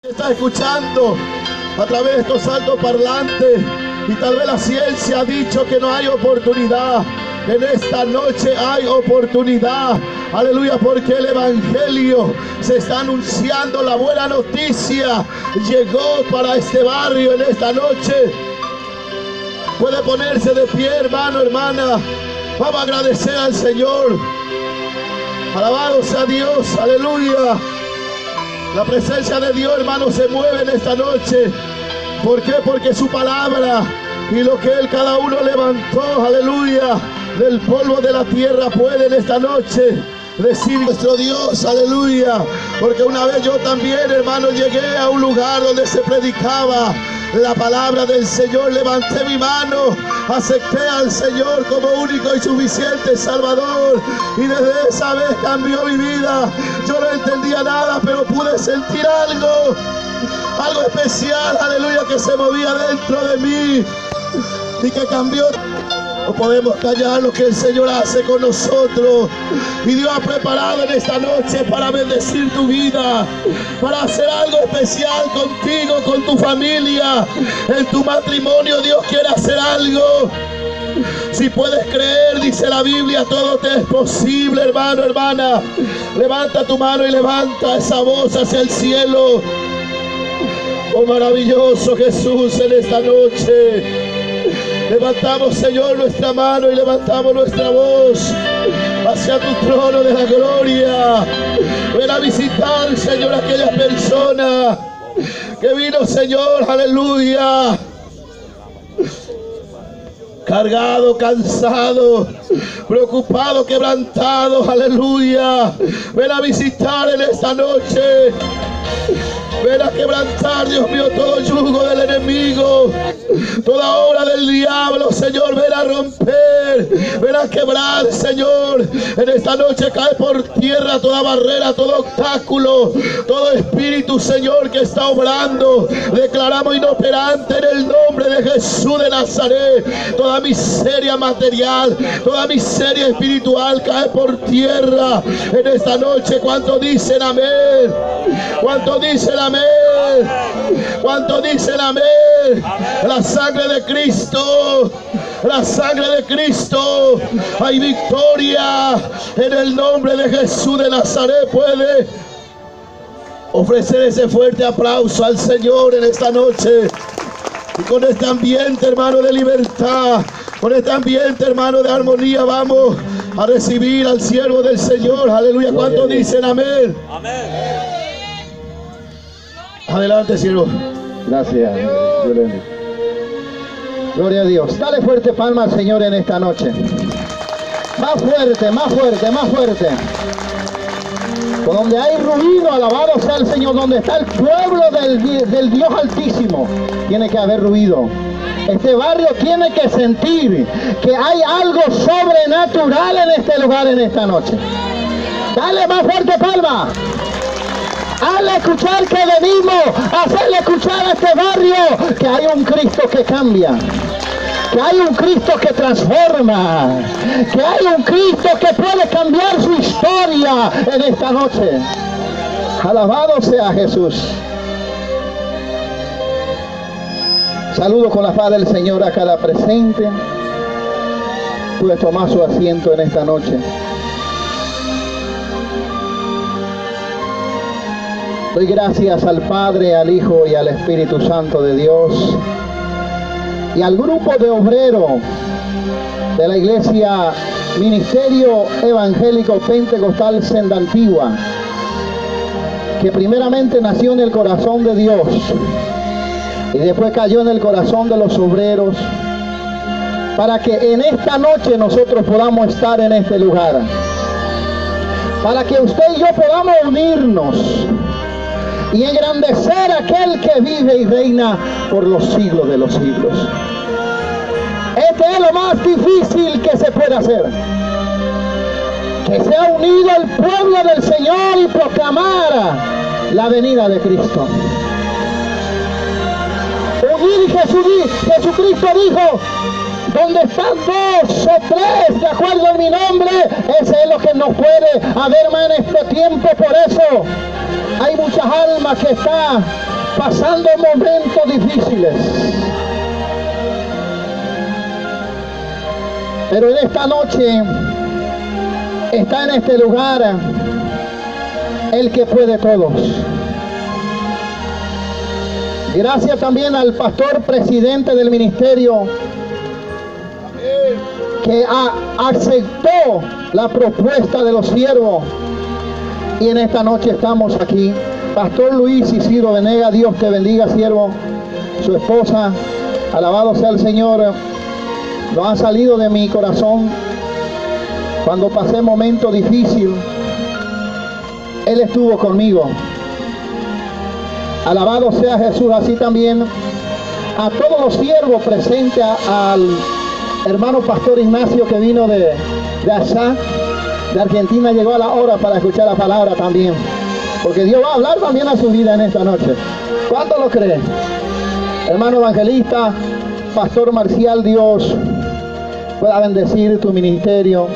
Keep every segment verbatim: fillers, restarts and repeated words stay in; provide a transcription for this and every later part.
Está escuchando a través de estos altoparlantes y tal vez la ciencia ha dicho que no hay oportunidad. En esta noche hay oportunidad, aleluya, porque el evangelio se está anunciando, la buena noticia llegó para este barrio en esta noche. Puede ponerse de pie, hermano, hermana. Vamos a agradecer al Señor. Alabado sea Dios, aleluya. La presencia de Dios, hermano, se mueve en esta noche. ¿Por qué? Porque su palabra y lo que Él cada uno levantó, aleluya, del polvo de la tierra puede en esta noche decir nuestro Dios, aleluya. Porque una vez yo también, hermano, llegué a un lugar donde se predicaba la palabra del Señor, levanté mi mano, acepté al Señor como único y suficiente Salvador, y desde esa vez cambió mi vida. Yo no entendía nada, pero pude sentir algo, algo especial, aleluya, que se movía dentro de mí y que cambió. No podemos callar lo que el Señor hace con nosotros. Y Dios ha preparado en esta noche para bendecir tu vida, para hacer algo especial contigo, con tu familia, en tu matrimonio. Dios quiere hacer algo. Si puedes creer, dice la Biblia, todo te es posible, hermano, hermana. Levanta tu mano y levanta esa voz hacia el cielo. Oh, maravilloso Jesús, en esta noche levantamos, Señor, nuestra mano y levantamos nuestra voz hacia tu trono de la gloria. Ven a visitar, Señor, a aquella persona que vino, Señor, aleluya, cargado, cansado, preocupado, quebrantado, aleluya. Ven a visitar en esta noche. Ven a quebrantar, Dios mío, todo yugo del enemigo, toda obra del diablo, Señor. Ven a romper, ven a quebrar, Señor. En esta noche cae por tierra toda barrera, todo obstáculo, todo espíritu, Señor, que está obrando. Declaramos inoperante en el nombre de Jesús de Nazaret. Toda miseria material, toda miseria espiritual cae por tierra en esta noche. ¿Cuánto dicen amén? ¿Cuánto dicen amén? ¿Cuánto dicen amén? La sangre de Cristo, la sangre de Cristo, hay victoria en el nombre de Jesús de Nazaret. Puede ofrecer ese fuerte aplauso al Señor en esta noche. Y con este ambiente, hermano, de libertad, con este ambiente, hermano, de armonía, vamos a recibir al siervo del Señor. Aleluya. ¿Cuánto dicen amén? Amén. Adelante, siervo. Gracias. Gloria a Dios. Dale fuerte palma al Señor en esta noche. Más fuerte, más fuerte, más fuerte. Por donde hay ruido, alabado sea el Señor. Donde está el pueblo del, del Dios Altísimo, tiene que haber ruido. Este barrio tiene que sentir que hay algo sobrenatural en este lugar en esta noche. Dale más fuerte palma. Hazle escuchar que venimos, hacerle escuchar a este barrio que hay un Cristo que cambia, que hay un Cristo que transforma, que hay un Cristo que puede cambiar su historia en esta noche. Alabado sea Jesús. Saludo con la paz del Señor a cada presente. Puede tomar su asiento en esta noche. Doy gracias al Padre, al Hijo y al Espíritu Santo de Dios y al grupo de obreros de la Iglesia Ministerio Evangélico Pentecostal Senda Antigua, que primeramente nació en el corazón de Dios y después cayó en el corazón de los obreros, para que en esta noche nosotros podamos estar en este lugar, para que usted y yo podamos unirnos y engrandecer a aquel que vive y reina por los siglos de los siglos. Este es lo más difícil que se puede hacer, que se ha unido el pueblo del Señor y proclamar la venida de Cristo. Unir, Jesús, Jesucristo dijo: donde están dos o tres de acuerdo en mi nombre, ese es lo que nos puede haber más en este tiempo. Por eso hay muchas almas que están pasando momentos difíciles. Pero en esta noche está en este lugar el que puede todos. Gracias también al pastor presidente del ministerio que a, aceptó la propuesta de los siervos. Y en esta noche estamos aquí. Pastor Luis Isidro Venegas, Dios te bendiga, siervo. Su esposa, alabado sea el Señor. No ha salido de mi corazón cuando pasé momentos difíciles. Él estuvo conmigo. Alabado sea Jesús. Así también a todos los siervos presentes, al hermano pastor Ignacio que vino de, de allá, de Argentina, llegó a la hora para escuchar la palabra también. Porque Dios va a hablar también a su vida en esta noche. ¿Cuánto lo cree? Hermano evangelista, pastor Marcial, Dios pueda bendecir tu ministerio.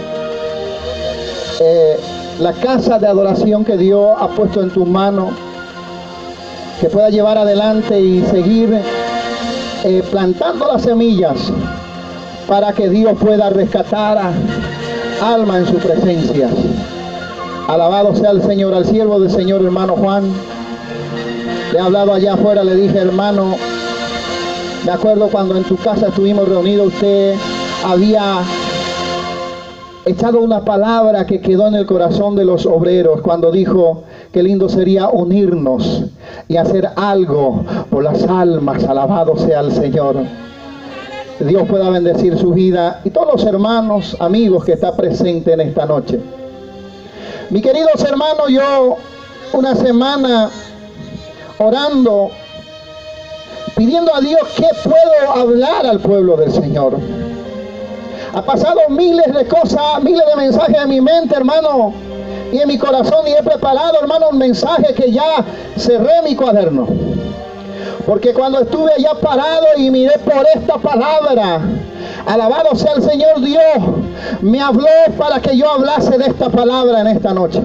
Eh, la casa de adoración que Dios ha puesto en tus manos, que pueda llevar adelante y seguir eh, plantando las semillas para que Dios pueda rescatar a alma en su presencia. Alabado sea el Señor. Al siervo del Señor, hermano Juan, le he hablado allá afuera, le dije, hermano, me acuerdo cuando en tu casa estuvimos reunidos, usted había echado una palabra que quedó en el corazón de los obreros cuando dijo que lindo sería unirnos y hacer algo por las almas. Alabado sea el Señor. Dios pueda bendecir su vida y todos los hermanos, amigos que están presentes en esta noche. Mis queridos hermanos, yo una semana orando, pidiendo a Dios qué puedo hablar al pueblo del Señor. Ha pasado miles de cosas, miles de mensajes en mi mente, hermano, y en mi corazón, y he preparado, hermano, un mensaje que ya cerré mi cuaderno. Porque cuando estuve allá parado y miré por esta palabra, alabado sea el Señor, Dios me habló para que yo hablase de esta palabra en esta noche.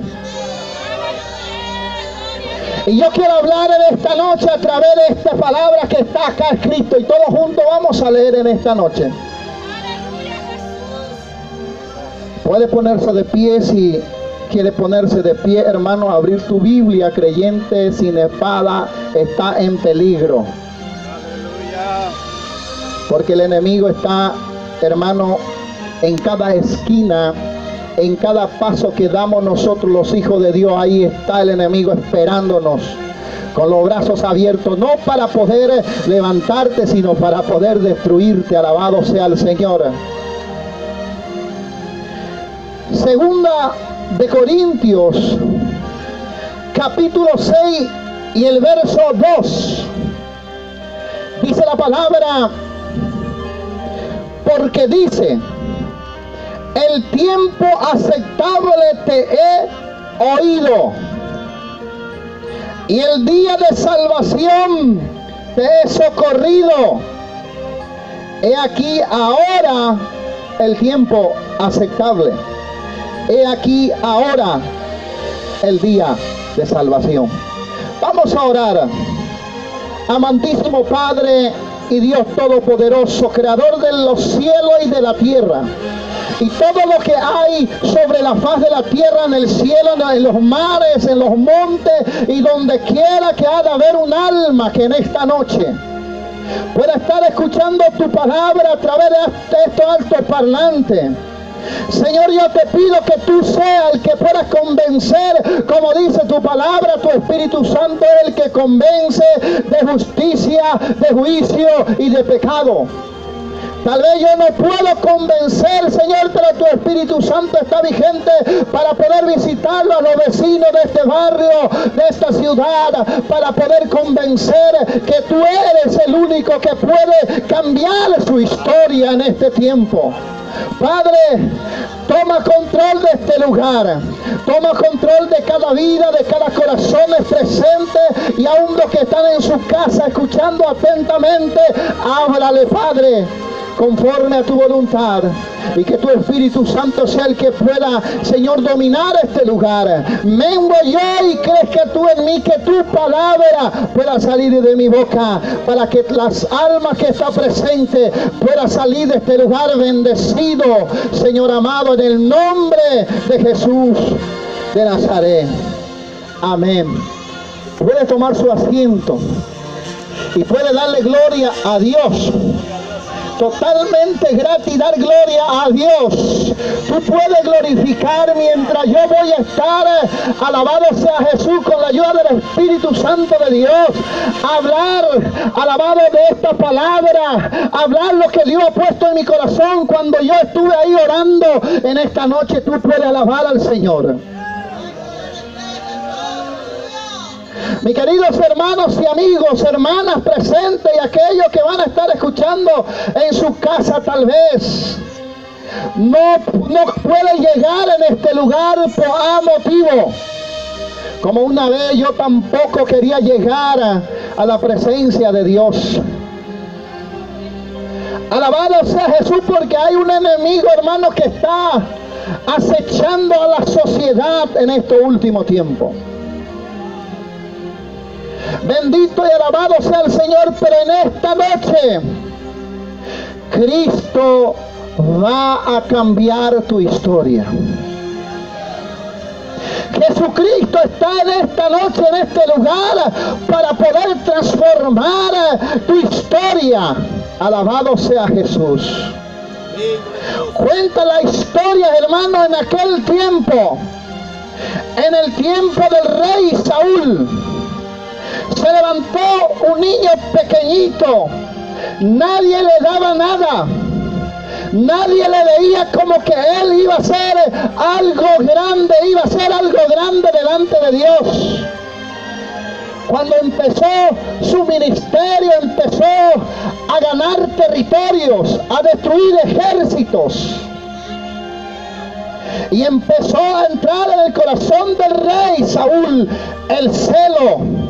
Y yo quiero hablar en esta noche a través de esta palabra que está acá escrito, y todos juntos vamos a leer en esta noche. Puede ponerse de pie si quiere ponerse de pie, hermano. Abrir tu Biblia, creyente sin espada está en peligro. Porque el enemigo está, hermano, en cada esquina, en cada paso que damos nosotros los hijos de Dios. Ahí está el enemigo esperándonos con los brazos abiertos, no para poder levantarte, sino para poder destruirte. Alabado sea el Señor. Segunda de Corintios, capítulo seis y el verso dos. Dice la palabra, porque dice, el tiempo aceptable te he oído, y el día de salvación te he socorrido. He aquí ahora el tiempo aceptable. He aquí ahora el día de salvación. Vamos a orar. Amantísimo Padre y Dios Todopoderoso, Creador de los cielos y de la tierra, y todo lo que hay sobre la faz de la tierra, en el cielo, en los mares, en los montes, y donde quiera que ha de haber un alma que en esta noche pueda estar escuchando tu palabra a través de estos altos parlantes. Señor, yo te pido que tú seas el que puedas convencer, como dice tu palabra, tu Espíritu Santo es el que convence de justicia, de juicio y de pecado. Tal vez yo no puedo convencer, Señor, pero tu Espíritu Santo está vigente para poder visitarlo a los vecinos de este barrio, de esta ciudad, para poder convencer que tú eres el único que puede cambiar su historia en este tiempo. Padre, toma control de este lugar, toma control de cada vida, de cada corazón presente, y aún los que están en su casa escuchando atentamente, háblale, Padre, conforme a tu voluntad, y que tu Espíritu Santo sea el que pueda, Señor, dominar este lugar. Mengo yo y crezca tú en mí, que tu palabra pueda salir de mi boca, para que las almas que están presentes puedan salir de este lugar bendecido, Señor amado, en el nombre de Jesús de Nazaret. Amén. Puede tomar su asiento y puede darle gloria a Dios. Totalmente gratis, dar gloria a Dios. Tú puedes glorificar mientras yo voy a estar. Alabado sea Jesús, con la ayuda del Espíritu Santo de Dios. Hablar, alabado, de esta palabra. Hablar lo que Dios ha puesto en mi corazón cuando yo estuve ahí orando. En esta noche tú puedes alabar al Señor. Mis queridos hermanos y amigos, hermanas presentes y aquellos que van a estar escuchando en su casa tal vez, no, no pueden llegar en este lugar por A motivo. Como una vez yo tampoco quería llegar a, a la presencia de Dios. Alabado sea Jesús, porque hay un enemigo, hermano, que está acechando a la sociedad en este último tiempo. Bendito y alabado sea el Señor, pero en esta noche Cristo va a cambiar tu historia. Jesucristo está en esta noche, en este lugar, para poder transformar tu historia. Alabado sea Jesús. Cuenta la historia, hermano, en aquel tiempo, en el tiempo del rey Saúl. Se levantó un niño pequeñito, nadie le daba nada, nadie le veía como que él iba a ser algo grande, iba a ser algo grande delante de Dios. Cuando empezó su ministerio, empezó a ganar territorios, a destruir ejércitos, y empezó a entrar en el corazón del rey Saúl el celo.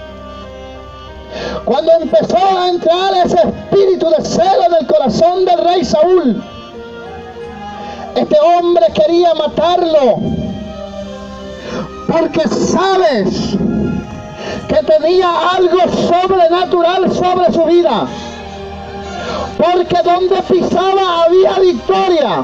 Cuando empezó a entrar ese espíritu de celo en el corazón del rey Saúl, este hombre quería matarlo, porque sabes que tenía algo sobrenatural sobre su vida, porque donde pisaba había victoria,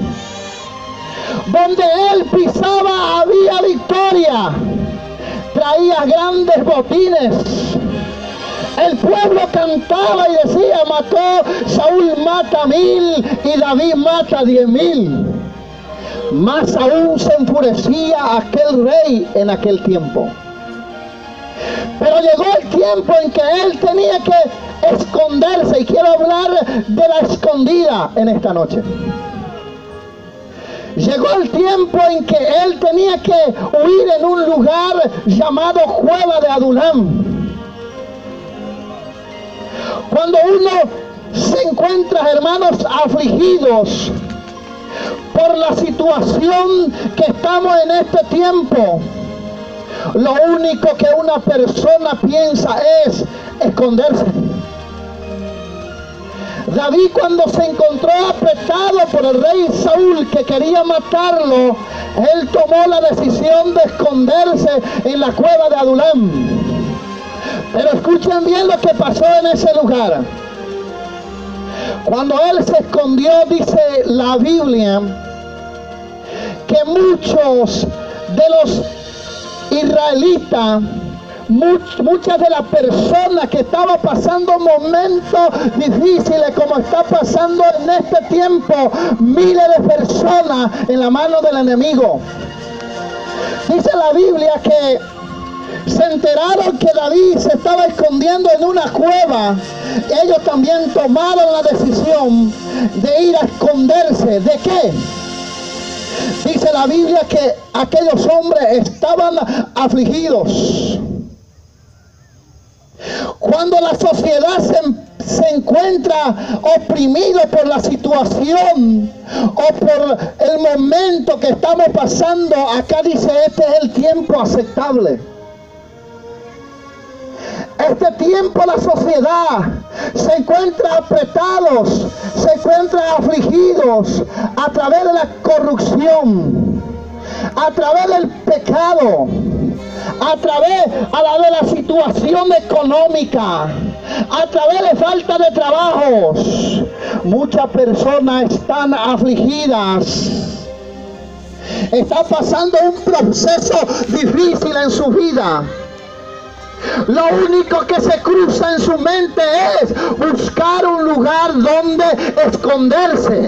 donde él pisaba había victoria, traía grandes botines. El pueblo cantaba y decía: mató, Saúl mata mil y David mata diez mil. Más aún se enfurecía aquel rey en aquel tiempo. Pero llegó el tiempo en que él tenía que esconderse, y quiero hablar de la escondida en esta noche. Llegó el tiempo en que él tenía que huir en un lugar llamado Cueva de Adulam. Cuando uno se encuentra, hermanos, afligidos por la situación que estamos en este tiempo, lo único que una persona piensa es esconderse. David, cuando se encontró apretado por el rey Saúl, que quería matarlo, él tomó la decisión de esconderse en la cueva de Adulam. Pero escuchen bien lo que pasó en ese lugar. Cuando él se escondió, dice la Biblia, que muchos de los israelitas, much, muchas de las personas que estaban pasando momentos difíciles, como está pasando en este tiempo, miles de personas en la mano del enemigo. Dice la Biblia que se enteraron que David se estaba escondiendo en una cueva. Ellos también tomaron la decisión de ir a esconderse. ¿De qué? Dice la Biblia que aquellos hombres estaban afligidos. Cuando la sociedad se, se encuentra oprimida por la situación o por el momento que estamos pasando, acá dice: este es el tiempo aceptable. Este tiempo la sociedad se encuentra apretados, se encuentra afligidos a través de la corrupción, a través del pecado, a través a la de la situación económica, a través de falta de trabajos. Muchas personas están afligidas. Está pasando un proceso difícil en su vida. Lo único que se cruza en su mente es buscar un lugar donde esconderse.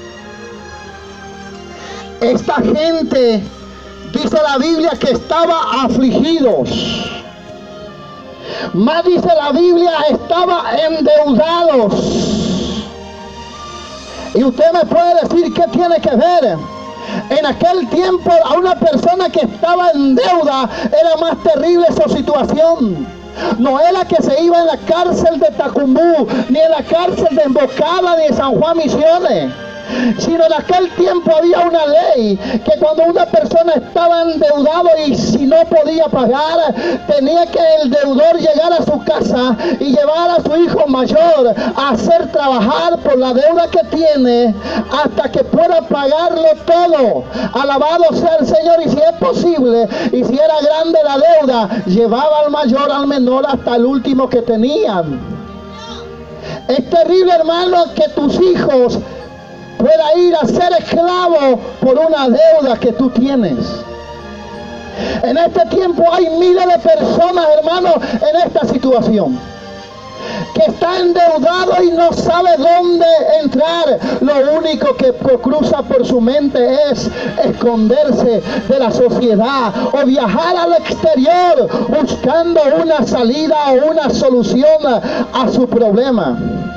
Esta gente, dice la Biblia, que estaba afligidos. Más dice la Biblia, estaba endeudados. Y usted me puede decir qué tiene que ver. En aquel tiempo a una persona que estaba en deuda era más terrible su situación. No era que se iba en la cárcel de Tacumbú, ni en la cárcel de Emboscada, ni en San Juan Misiones, sino en aquel tiempo había una ley que cuando una persona estaba endeudado y si no podía pagar, tenía que el deudor llegar a su casa y llevar a su hijo mayor a hacer trabajar por la deuda que tiene hasta que pueda pagarlo todo. Alabado sea el Señor. Y si es posible, y si era grande la deuda, llevaba al mayor al menor hasta el último que tenían. Es terrible, hermano, que tus hijos pueda ir a ser esclavo por una deuda que tú tienes. En este tiempo hay miles de personas, hermanos, en esta situación, que está endeudado y no sabe dónde entrar. Lo único que cruza por su mente es esconderse de la sociedad o viajar al exterior buscando una salida o una solución a su problema.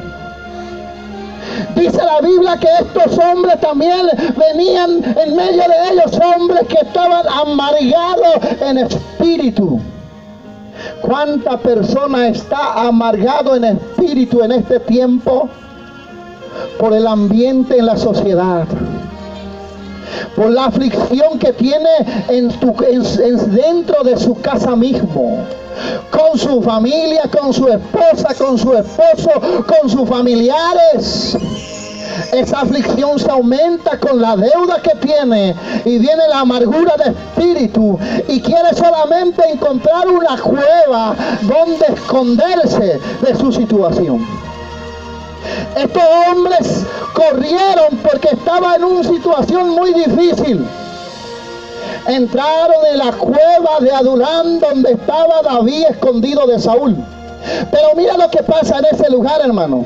Dice la Biblia que estos hombres también venían en medio de ellos, hombres que estaban amargados en espíritu. ¿Cuánta persona está amargado en espíritu en este tiempo? Por el ambiente en la sociedad, por la aflicción que tiene en tu, en, en, dentro de su casa mismo, con su familia, con su esposa, con su esposo, con sus familiares. Esa aflicción se aumenta con la deuda que tiene y viene la amargura de espíritu y quiere solamente encontrar una cueva donde esconderse de su situación. Estos hombres corrieron porque estaban en una situación muy difícil. Entraron en la cueva de Adulam donde estaba David escondido de Saúl. Pero mira lo que pasa en ese lugar, hermano.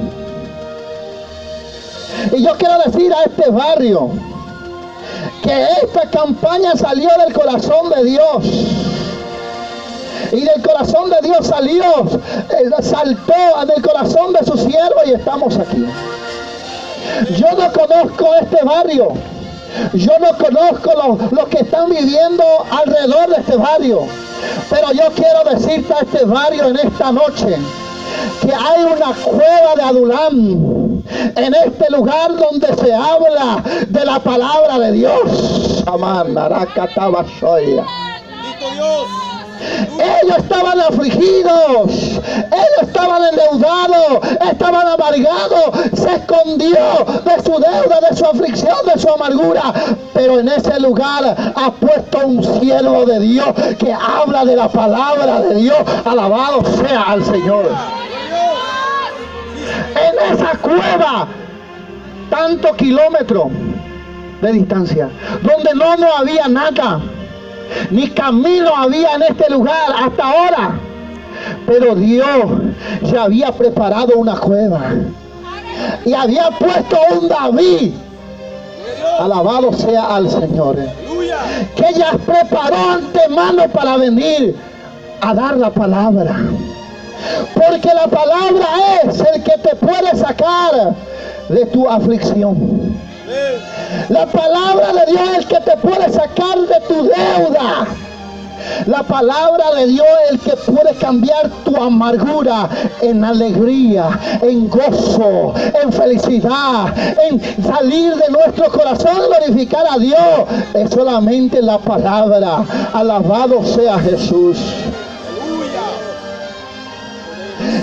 Y yo quiero decir a este barrio que esta campaña salió del corazón de Dios. Y del corazón de Dios salió, eh, saltó del corazón de su siervo y estamos aquí. Yo no conozco este barrio. Yo no conozco los, los que están viviendo alrededor de este barrio. Pero yo quiero decirte a este barrio en esta noche que hay una cueva de Adulam en este lugar donde se habla de la palabra de Dios. Amén. Ellos estaban afligidos, ellos estaban endeudados, estaban amargados, se escondió de su deuda, de su aflicción, de su amargura. Pero en ese lugar ha puesto un siervo de Dios que habla de la palabra de Dios. Alabado sea al Señor. En esa cueva, tantos kilómetros de distancia, donde no, no había nada, ni camino había en este lugar hasta ahora. Pero Dios ya había preparado una cueva y había puesto un David. Alabado sea al Señor, que ya preparó antemano para venir a dar la palabra. Porque la palabra es el que te puede sacar de tu aflicción. La palabra de Dios es el que te puede sacar de tu deuda. La palabra de Dios es el que puede cambiar tu amargura en alegría, en gozo, en felicidad, en salir de nuestro corazón, glorificar a Dios. Es solamente la palabra. Alabado sea Jesús.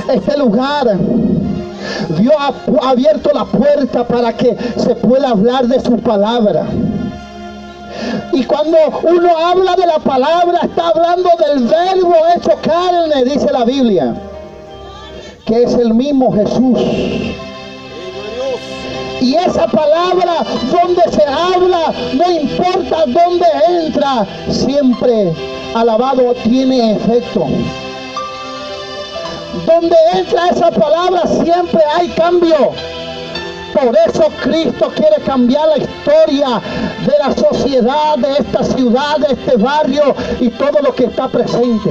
Este lugar, Dios ha abierto la puerta para que se pueda hablar de su palabra. Y cuando uno habla de la palabra, está hablando del verbo hecho carne, dice la Biblia, que es el mismo Jesús. Y esa palabra, donde se habla, no importa dónde entra, siempre, alabado, tiene efecto. Donde entra esa palabra, siempre hay cambio. Por eso Cristo quiere cambiar la historia de la sociedad, de esta ciudad, de este barrio y todo lo que está presente.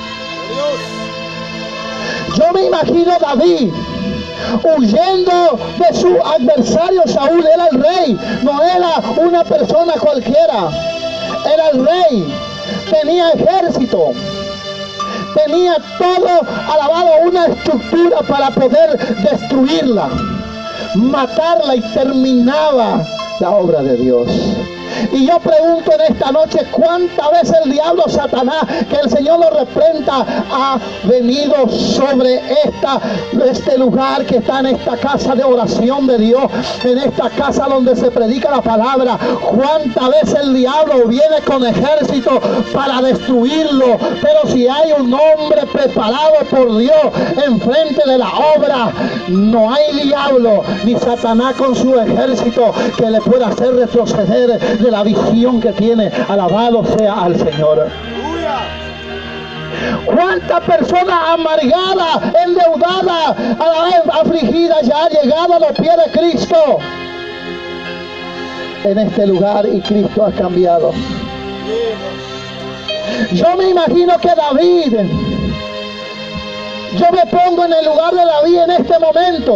Yo me imagino a David huyendo de su adversario Saúl. Era el rey, no era una persona cualquiera. Era el rey, tenía ejército, tenía todo, alabado, una estructura para poder destruirla, matarla, y terminaba la obra de Dios. Y yo pregunto en esta noche, ¿cuántas veces el diablo Satanás, que el Señor lo reprenda, ha venido sobre esta, este lugar que está en esta casa de oración de Dios, en esta casa donde se predica la palabra? ¿Cuántas veces el diablo viene con ejército para destruirlo? Pero si hay un hombre preparado por Dios enfrente de la obra, no hay diablo ni Satanás con su ejército que le pueda hacer retroceder de la visión que tiene. Alabado sea al Señor. ¿Cuántas personas amargadas, endeudadas, a la vez afligidas, ya han llegado a los pies de Cristo en este lugar, y Cristo ha cambiado? Yo me imagino que David, yo me pongo en el lugar de David en este momento.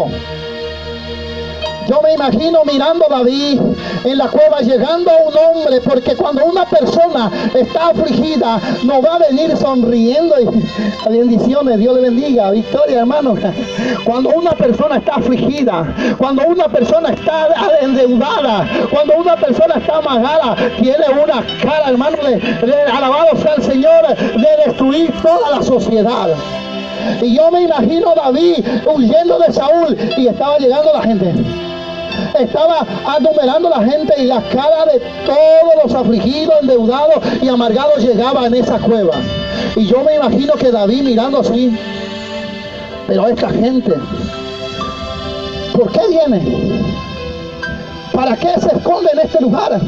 Yo me imagino mirando a David en la cueva, llegando a un hombre, porque cuando una persona está afligida, no va a venir sonriendo y bendiciones, Dios le bendiga, victoria, hermano. Cuando una persona está afligida, cuando una persona está endeudada, cuando una persona está amagada, tiene una cara, hermano, de, de, alabado sea el Señor, de destruir toda la sociedad. Y yo me imagino a David huyendo de Saúl, y estaba llegando la gente. Estaba anumerando la gente, y la cara de todos los afligidos, endeudados y amargados llegaba en esa cueva. Y yo me imagino que David mirando así, pero esta gente, ¿por qué viene? ¿Para qué se esconde en este lugar?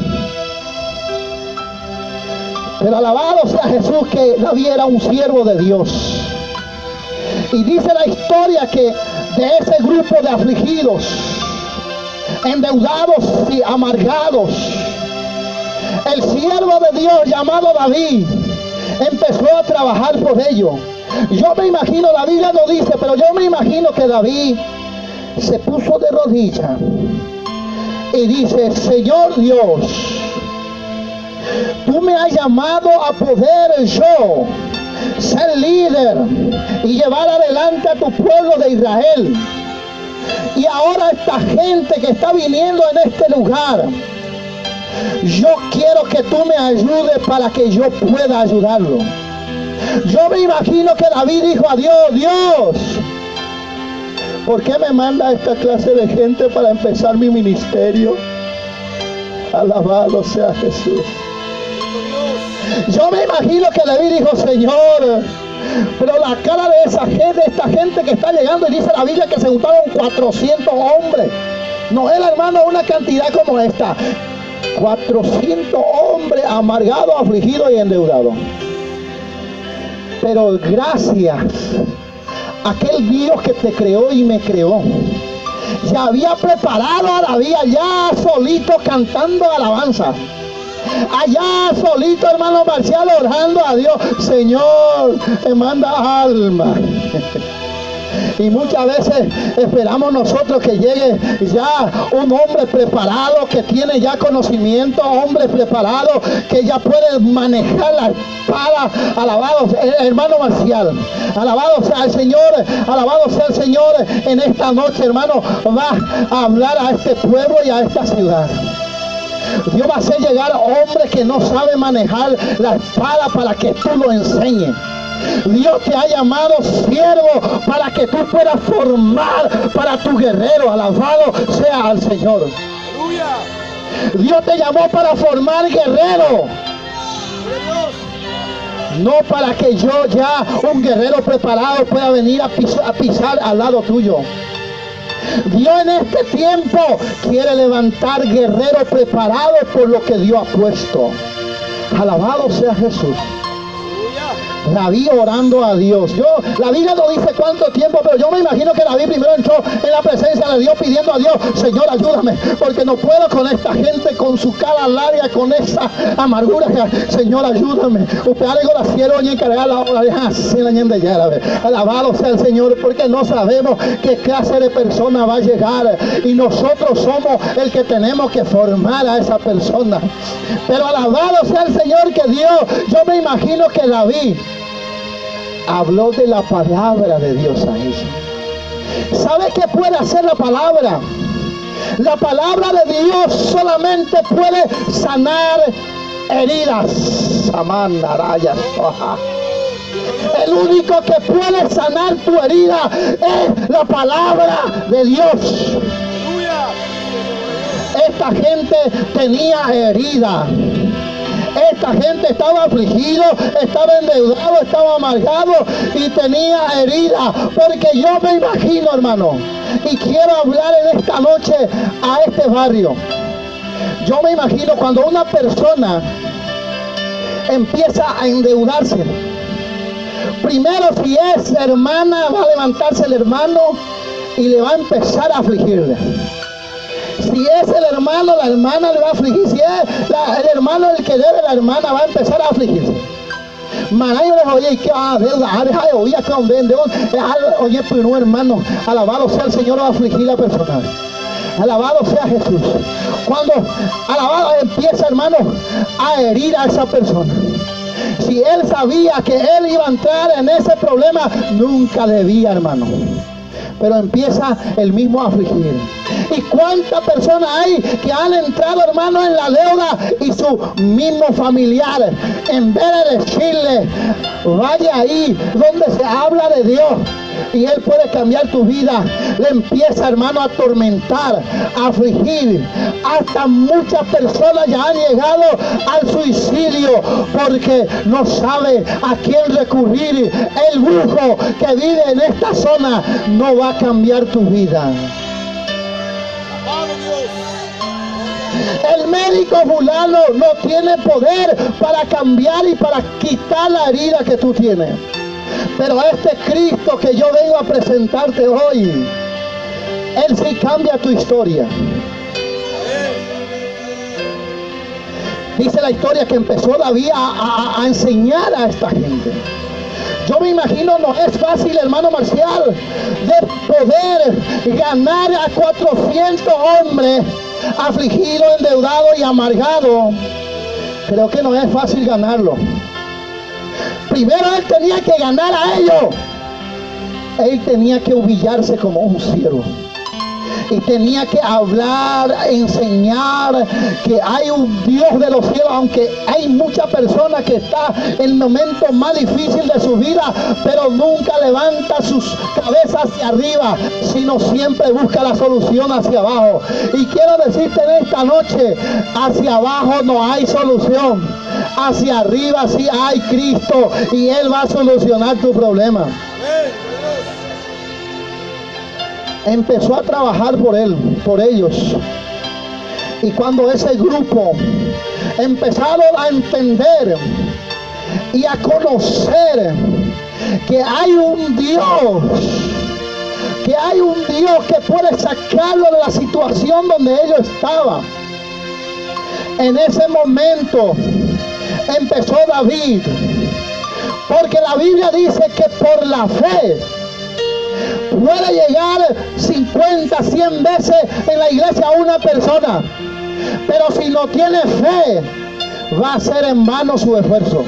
Pero alabado sea Jesús, que David era un siervo de Dios. Y dice la historia que de ese grupo de afligidos, endeudados y amargados, el siervo de Dios llamado David empezó a trabajar por ellos. Yo me imagino, la Biblia no dice, pero yo me imagino que David se puso de rodillas y dice: Señor Dios, tú me has llamado a poder yo ser líder y llevar adelante a tu pueblo de Israel. Y ahora esta gente que está viniendo en este lugar, yo quiero que tú me ayudes para que yo pueda ayudarlo. Yo me imagino que David dijo a Dios: Dios, ¿por qué me manda esta clase de gente para empezar mi ministerio? Alabado sea Jesús. Yo me imagino que David dijo: Señor, pero la cara de esa gente, esta gente que está llegando, y dice la Biblia que se juntaron cuatrocientos hombres. No era, hermano, una cantidad como esta. cuatrocientos hombres amargados, afligidos y endeudados. Pero gracias a aquel Dios que te creó y me creó, ya había preparado a David allá solito cantando alabanza. Allá solito, hermano Marcial, orando a Dios: Señor, me manda alma. Y muchas veces esperamos nosotros que llegue ya un hombre preparado, que tiene ya conocimiento, hombre preparado, que ya puede manejar la espada. Alabado sea el hermano Marcial, alabado sea el Señor, alabado sea el Señor. En esta noche, hermano, va a hablar a este pueblo y a esta ciudad. Dios va a hacer llegar hombres que no saben manejar la espada para que tú lo enseñes. Dios te ha llamado siervo para que tú puedas formar para tu guerrero. Alabado sea al Señor. Dios te llamó para formar guerrero. No para que yo ya, un guerrero preparado, pueda venir a pisar, a pisar al lado tuyo. Dios en este tiempo quiere levantar guerreros preparados por lo que Dios ha puesto. Alabado sea Jesús. David orando a Dios. Yo, la Biblia no dice cuánto tiempo, pero yo me imagino que David primero entró en la presencia de Dios pidiendo a Dios: Señor, ayúdame, porque no puedo con esta gente, con su cara larga, con esa amargura. Señor, ayúdame. Usted algo la quiero y encargar la obra de así la ñende ya. Alabado sea el Señor, porque no sabemos qué clase de persona va a llegar y nosotros somos el que tenemos que formar a esa persona. Pero alabado sea el Señor, que Dios, yo me imagino que David habló de la palabra de Dios a ella. ¿Sabe qué puede hacer la palabra? La palabra de Dios solamente puede sanar heridas. Amandarayas. El único que puede sanar tu herida es la palabra de Dios. Esta gente tenía herida. Esta gente estaba afligido, estaba endeudado, estaba amargado y tenía herida. Porque yo me imagino, hermano, y quiero hablar en esta noche a este barrio. Yo me imagino cuando una persona empieza a endeudarse. Primero, si es hermana, va a levantarse el hermano y le va a empezar a afligirle. Si es el hermano, la hermana le va a afligir. Si es la, el hermano el que debe, la hermana va a empezar a afligirse. Manayo les oye que ah, deuda, deja de oír que donde deuda, oye, pero no, hermano, alabado sea el Señor, va a afligir la persona. Alabado sea Jesús. Cuando alabado empieza, hermano, a herir a esa persona. Si él sabía que él iba a entrar en ese problema, nunca debía, hermano. Pero empieza el mismo a afligir. ¿Y cuántas personas hay que han entrado, hermano, en la deuda y su mismo familiar, en vez de decirle: vaya ahí donde se habla de Dios y Él puede cambiar tu vida, le empieza, hermano, a atormentar, a afligir? Hasta muchas personas ya han llegado al suicidio porque no sabe a quién recurrir. El brujo que vive en esta zona no va a cambiar tu vida. El médico fulano no tiene poder para cambiar y para quitar la herida que tú tienes. Pero este Cristo que yo vengo a presentarte hoy, Él sí cambia tu historia. Dice la historia que empezó David a, a, a enseñar a esta gente. Yo me imagino, no es fácil, hermano Marcial, de poder ganar a cuatrocientos hombres afligidos, endeudados y amargados. Creo que no es fácil ganarlo. Primero él tenía que ganar a ellos. Él tenía que humillarse como un siervo. Y tenía que hablar, enseñar que hay un Dios de los cielos, aunque hay muchas personas que están en el momento más difícil de su vida, pero nunca levanta sus cabezas hacia arriba, sino siempre busca la solución hacia abajo. Y quiero decirte en esta noche, hacia abajo no hay solución, hacia arriba sí hay Cristo y Él va a solucionar tu problema. Empezó a trabajar por él, por ellos. Y cuando ese grupo empezaron a entender y a conocer que hay un Dios, que hay un Dios que puede sacarlo de la situación donde ellos estaban, en ese momento empezó David, porque la Biblia dice que por la fe puede llegar cincuenta, cien veces en la iglesia a una persona, pero si no tiene fe, va a ser en vano su esfuerzo.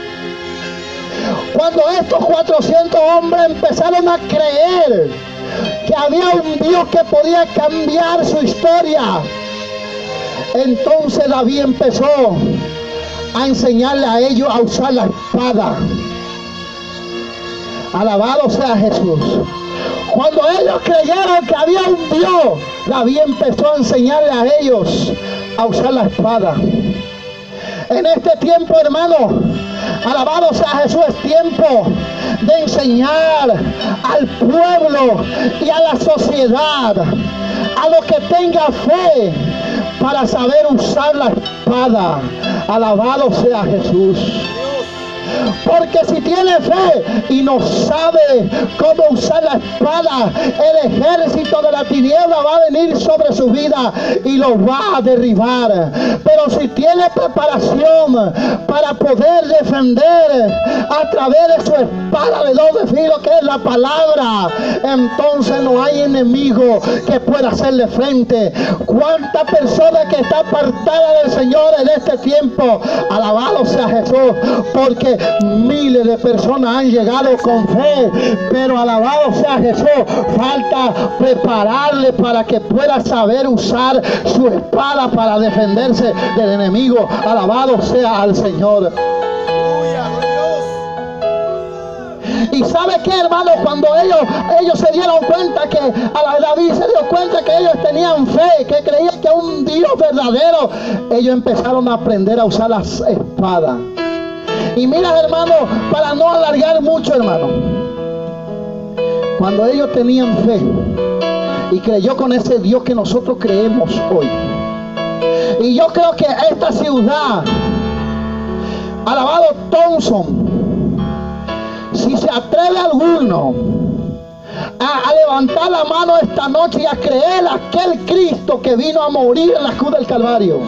Cuando estos cuatrocientos hombres empezaron a creer que había un Dios que podía cambiar su historia, entonces David empezó a enseñarle a ellos a usar la espada. Alabado sea Jesús. Cuando ellos creyeron que había un Dios, David empezó a enseñarle a ellos a usar la espada. En este tiempo, hermano, alabado sea Jesús, es tiempo de enseñar al pueblo y a la sociedad, a los que tengan fe, para saber usar la espada. Alabado sea Jesús. Porque si tiene fe y no sabe cómo usar la espada, el ejército de la tiniebla va a venir sobre su vida y lo va a derribar. Pero si tiene preparación para poder defender a través de su espada de doble filo, que es la palabra, entonces no hay enemigo que pueda hacerle frente. ¿Cuánta persona que está apartada del Señor en este tiempo? Alabado sea Jesús, porque miles de personas han llegado con fe, pero alabado sea Jesús, falta prepararle para que pueda saber usar su espada para defenderse del enemigo. Alabado sea al Señor. Y ¿sabe qué, hermano? Cuando ellos, ellos se dieron cuenta que, a David se dio cuenta que ellos tenían fe, que creían que un Dios verdadero, ellos empezaron a aprender a usar las espadas. Y mira, hermano, para no alargar mucho, hermano, cuando ellos tenían fe y creyó con ese Dios que nosotros creemos hoy, y yo creo que esta ciudad, alabado Thompson, si se atreve alguno a, a levantar la mano esta noche y a creer aquel Cristo que vino a morir en la cruz del Calvario,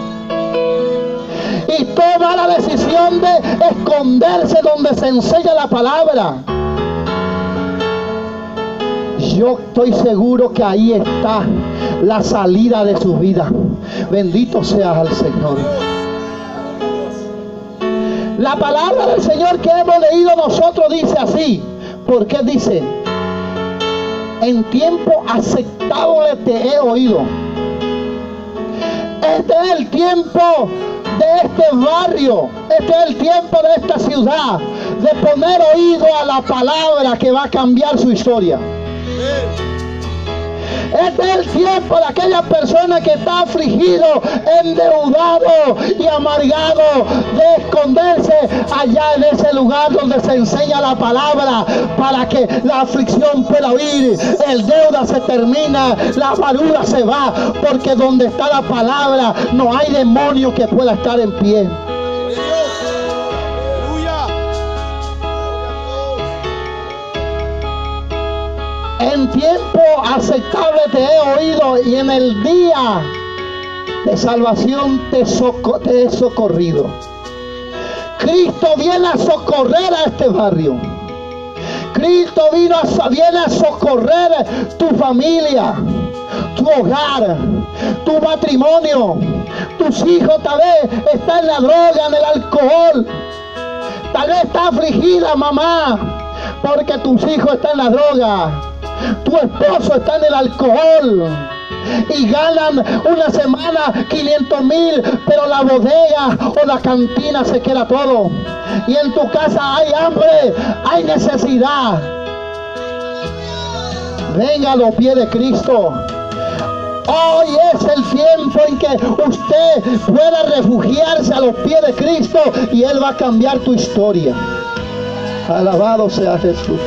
y toma la decisión de esconderse donde se enseña la palabra, yo estoy seguro que ahí está la salida de su vida. Bendito sea el Señor. La palabra del Señor que hemos leído nosotros dice así, porque dice: en tiempo aceptable te he oído. Este es el tiempo de este barrio, este es el tiempo de esta ciudad, de poner oído a la palabra que va a cambiar su historia. Este es el tiempo de aquella persona que está afligido, endeudado y amargado, de esconderse allá en ese lugar donde se enseña la palabra, para que la aflicción pueda huir, el deuda se termina, la amargura se va, porque donde está la palabra no hay demonio que pueda estar en pie. En tiempo aceptable te he oído, y en el día de salvación te, soco te he socorrido. Cristo viene a socorrer a este barrio. Cristo vino a, viene a socorrer tu familia, tu hogar, tu matrimonio. Tus hijos tal vez están en la droga, en el alcohol. Tal vez está afligida mamá porque tus hijos están en la droga. Tu esposo está en el alcohol y ganan una semana quinientos mil, pero la bodega o la cantina se queda todo. Y en tu casa hay hambre, hay necesidad. Venga a los pies de Cristo. Hoy es el tiempo en que usted pueda refugiarse a los pies de Cristo y Él va a cambiar tu historia. Alabado sea Jesús.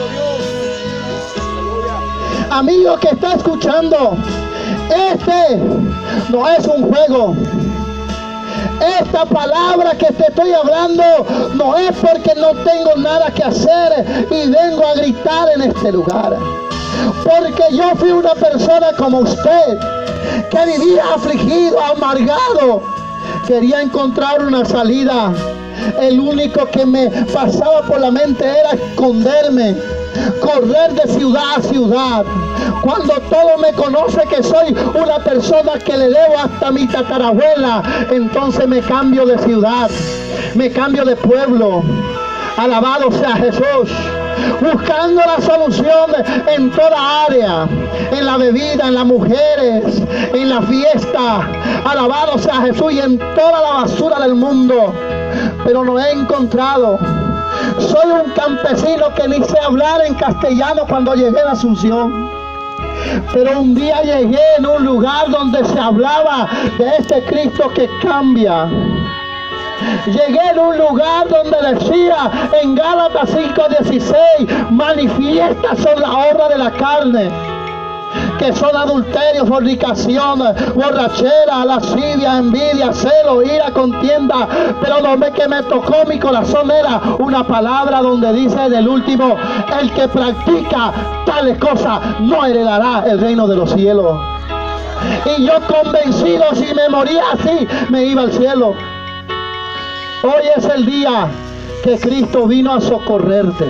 Amigo que está escuchando, este no es un juego. Esta palabra que te estoy hablando no es porque no tengo nada que hacer y vengo a gritar en este lugar. Porque yo fui una persona como usted, que vivía afligido, amargado. Quería encontrar una salida. El único que me pasaba por la mente era esconderme, correr de ciudad a ciudad. Cuando todo me conoce que soy una persona que le debo hasta mi tatarabuela, entonces me cambio de ciudad, me cambio de pueblo. Alabado sea Jesús. Buscando la solución en toda área, en la bebida, en las mujeres, en la fiesta. Alabado sea Jesús, y en toda la basura del mundo. Pero no he encontrado. Soy un campesino que ni sé hablar en castellano cuando llegué a Asunción. Pero un día llegué en un lugar donde se hablaba de este Cristo que cambia. Llegué en un lugar donde decía en Gálatas cinco dieciséis, manifiestas son las obras de la carne, que son adulterio, fornicación, borrachera, lascivia, envidia, celo, ira, contienda. Pero lo que me tocó mi corazón era una palabra donde dice del último: el que practica tales cosas no heredará el reino de los cielos. Y yo convencido, si me moría así, me iba al cielo. Hoy es el día que Cristo vino a socorrerte.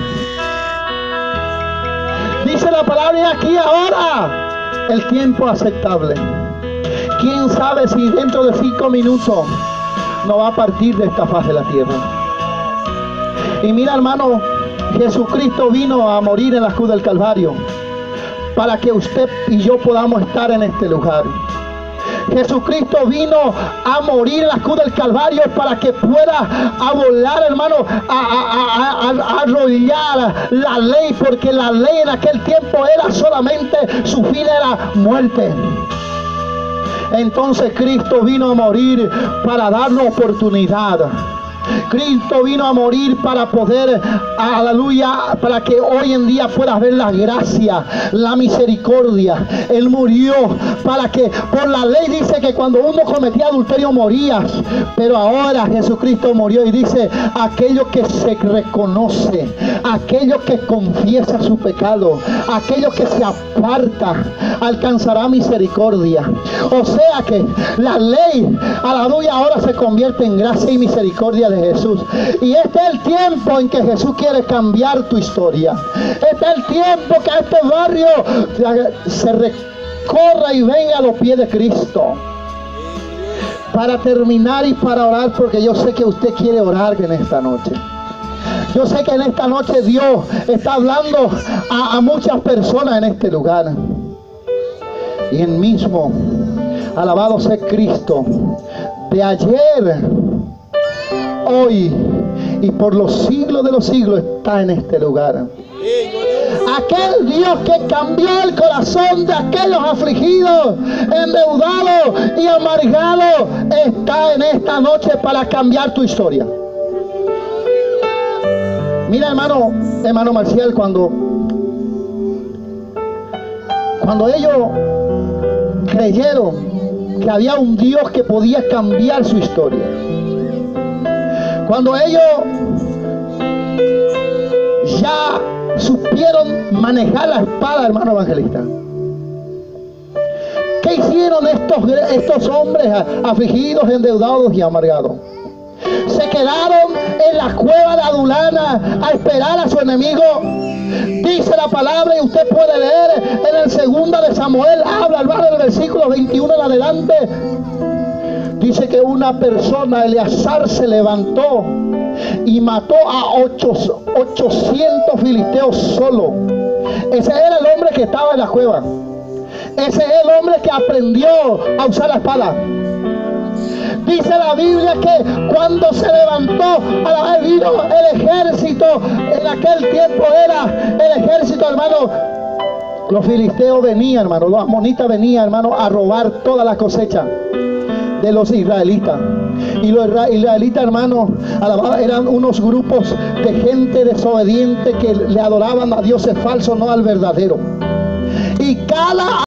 Dice la palabra, y aquí ahora el tiempo aceptable. ¿Quién sabe si dentro de cinco minutos no va a partir de esta faz de la tierra? Y mira, hermano, Jesucristo vino a morir en la cruz del Calvario para que usted y yo podamos estar en este lugar. Jesucristo vino a morir en la cruz del Calvario para que pueda a volar, hermano, a, a, a, a arrollar la ley, porque la ley en aquel tiempo era solamente, su fin era muerte. Entonces Cristo vino a morir para darnos oportunidad. Cristo vino a morir para poder, aleluya, para que hoy en día puedas ver la gracia, la misericordia. Él murió para que, por la ley dice que cuando uno cometía adulterio morías, pero ahora Jesucristo murió y dice: aquello que se reconoce, aquello que confiesa su pecado, aquello que se aparta, alcanzará misericordia. O sea que la ley, aleluya, ahora se convierte en gracia y misericordia de Jesús. Y este es el tiempo en que Jesús quiere cambiar tu historia. Este es el tiempo que a este barrio se recorra y venga a los pies de Cristo. Para terminar y para orar, porque yo sé que usted quiere orar en esta noche. Yo sé que en esta noche Dios está hablando a, a muchas personas en este lugar. Y el mismo, alabado sea Cristo, de ayer, hoy y por los siglos de los siglos está en este lugar. Aquel Dios que cambió el corazón de aquellos afligidos, endeudados y amargados, está en esta noche para cambiar tu historia. Mira, hermano, hermano Marcial, cuando cuando ellos creyeron que había un Dios que podía cambiar su historia, cuando ellos ya supieron manejar la espada, hermano evangelista, ¿qué hicieron estos, estos hombres afligidos, endeudados y amargados? Se quedaron en la cueva de Adulana a esperar a su enemigo. Dice la palabra, y usted puede leer en el segundo de Samuel, habla, hermano, del versículo veintiuno en adelante. Dice que una persona, Eleazar, se levantó y mató a ochocientos filisteos solo. Ese era el hombre que estaba en la cueva. Ese es el hombre que aprendió a usar la espada. Dice la Biblia que cuando se levantó, a la vez vino el ejército. En aquel tiempo era el ejército, hermano. Los filisteos venían, hermano, los amonitas venían, hermano, a robar toda la cosecha de los israelitas. Y los israelitas, hermanos, eran unos grupos de gente desobediente que le adoraban a dioses falsos, no al verdadero. Y cada